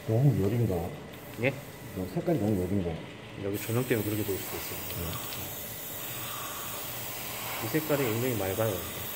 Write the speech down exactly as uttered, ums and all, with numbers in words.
너무 여린가? 예? 너 색깔이 너무 여린가? 여기 조명 때문에 그렇게 보일 수도 있어요. 이 색깔이 굉장히 맑아요.